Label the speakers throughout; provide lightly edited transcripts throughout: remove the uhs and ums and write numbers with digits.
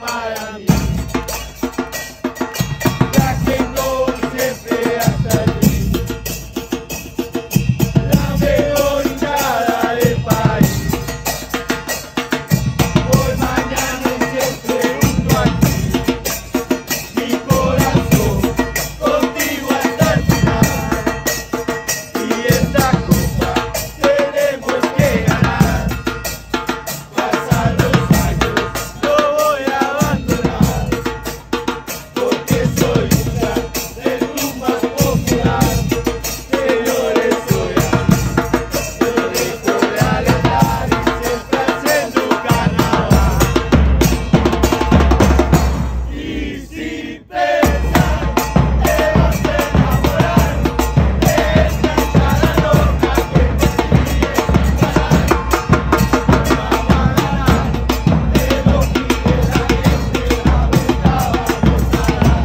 Speaker 1: para mí. La tengo siempre hasta el fin. La mejor hinchada del país. Hoy, mañana y siempre junto a ti. Mi corazón contigo hasta el final. Y esta copa tenemos que ganar. Pasan los años, no voy a abandonar, porque soy hincha del club más popular. Señores, soy así, yo dejo de alentar y siempre haciendo carnaval. Y sin pensar, te vas a enamorar de esta hinchada loca que te sigue sin parar. Vamos a ganar, te lo pide la gente, la vuelta vamos a dar.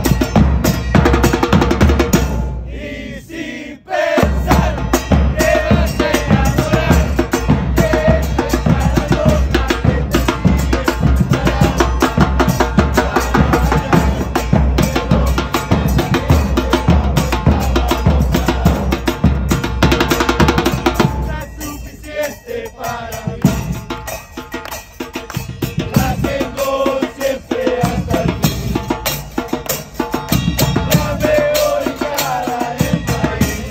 Speaker 1: Y sin pensar, te vas a enamorar de esta hinchada loca que te sigue sin parar. Vamos a ganar, te lo pide la gente, la vuelta vamos a dar. Ya es suficiente para mí. La tengo siempre hasta el fin. La mejor hinchada del país.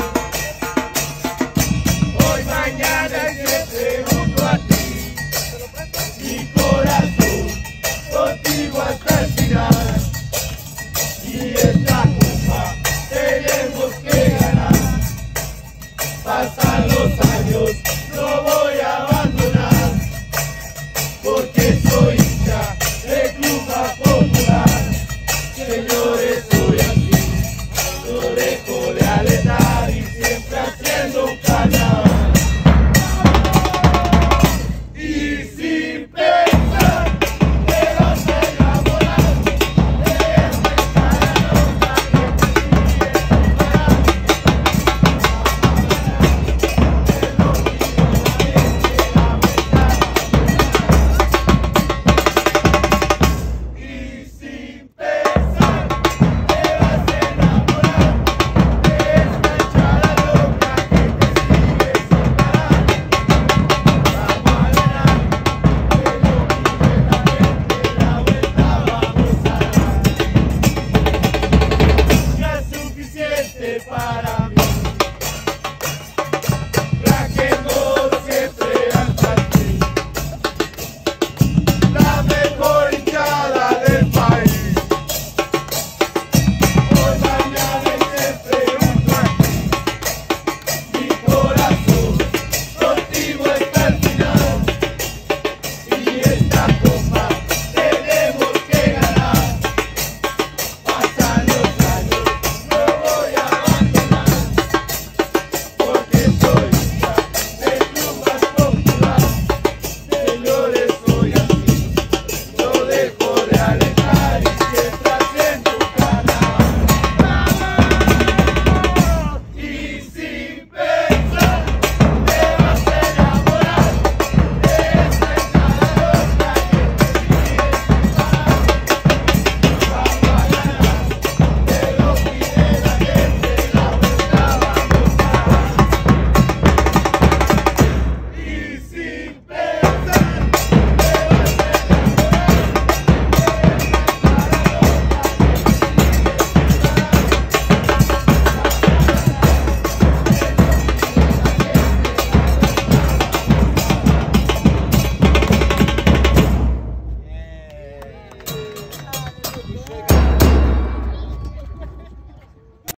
Speaker 1: Hoy, mañana y siempre junto a ti. Mi corazón contigo hasta el final. Y esta copa tenemos que ganar. Pasan los años, no voy a abandonar, porque soy hincha del club más popular. Señores, soy así, no dejo de alentar y siempre haciendo un carnaval. Y sin pensar, te vas a enamorar de esta hinchada loca que te sigue sin parar. Te lo pide la gente, la vuelta vamos a dar. Y sin pensar, te vas a enamorar de esta hinchada loca que te sigue sin parar. Vamos a ganar, te lo pide la gente, la vuelta vamos a dar. Ya es suficiente para mí. La tengo siempre hasta el fin. La mejor hinchada del país. Hoy, mañana y siempre junto a ti. Mi corazón contigo hasta el final. Y esta